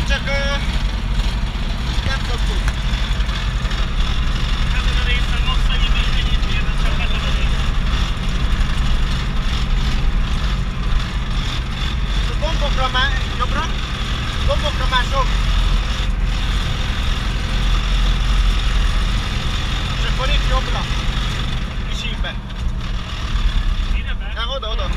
már csak nem szoktuk. Ezen a részen max annyi ennyit érde, csak ezen a részen. A gombokra már jobbra, gombokra már sok. És akkor itt jobbra, kis ívbe. Ide be? Ja, oda, oda.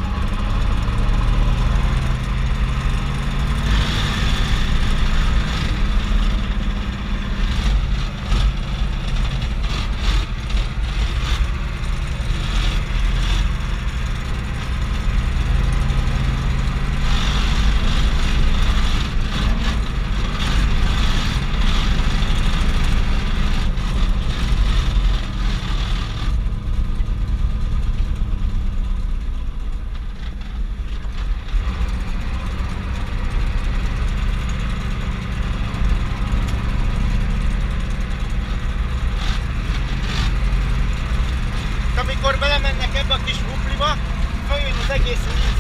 Amikor belemennek ebbe a kis hupliba, följön az egész víz.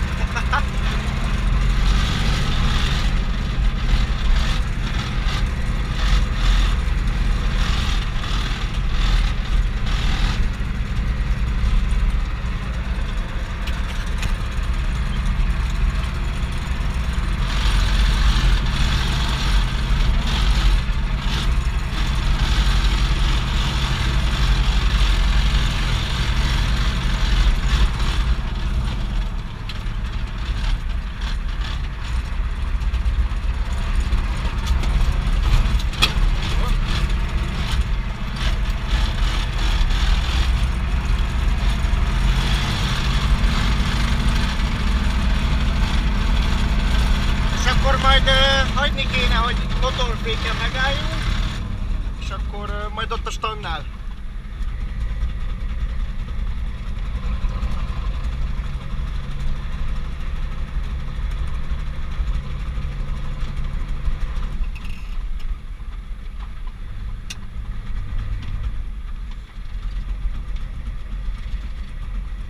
Akkor majd hagyni kéne, hogy motorféken megálljunk, és akkor majd ott a standnál.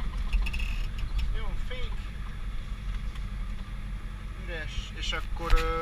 Jó, fék. Üres, és akkor